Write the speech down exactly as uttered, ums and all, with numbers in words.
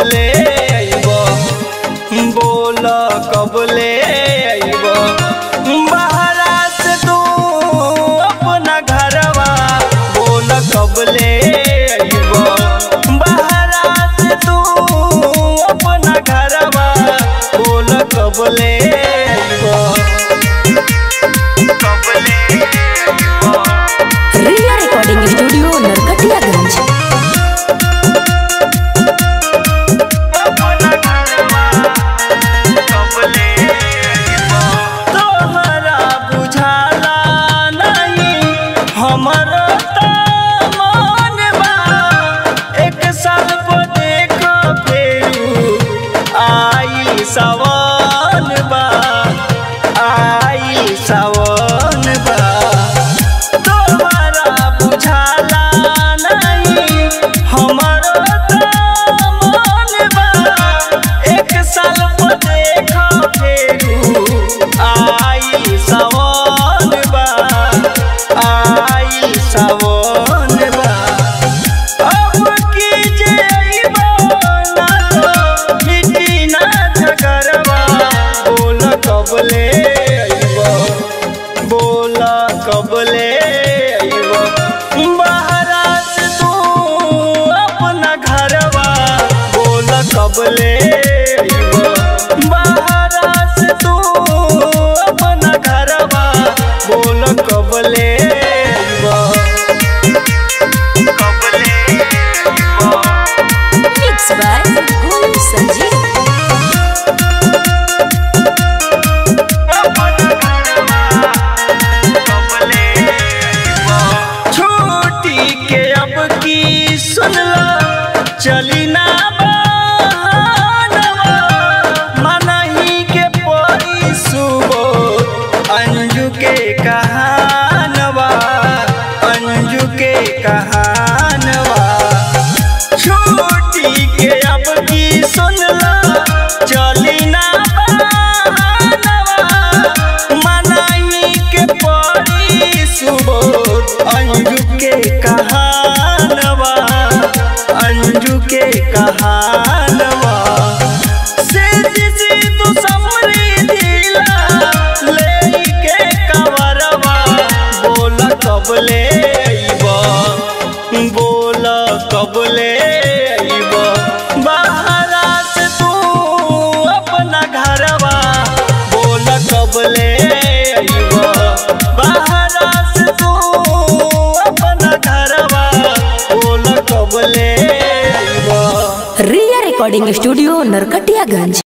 कबले आइबो, बोल कबले आइबो बहरा से तू अपना घरवा। बोल कबले आइबो बहरा से तू अपना घरवा। बोल कबले आइबो, कबले आइबो। Riya recording studio Narkatiaganj. हमारा मन बा एक साल को देखो फेरू आई सावन बा, आई सावन बा। तोहरा बुझाला नहीं हमारा मन बा एक साल को देखो फेरू आई सावन बा, आई सावन बा। अब कीजे आइबो ना तो मिटी ना झगड़वा। बोल कबले आइबो, बोल कबले आइबो बहरा से तू अपना घरवा। बोल कबले आइबो बहरा से तू अपना घरवा। बोल कबले चली ना बहनवा मनही के परी सुबो अंजू के कहानवा, अंजू के कहानवा। छुट्टी के अब की सुनला चली ना बहनवा मनही के परी सुबो अंजू के कहानवा, अंजू के कहानवा। से जिसी तू समरी दिला ले के कवरवा। बोल कबले आइबो, बोल कबले आइबो बहरा से तू अपना घरवा। बोल कबले आइबो बहरा से तू अपना घरवा। बोल कबले। Riya recording studio Narkatiaganj.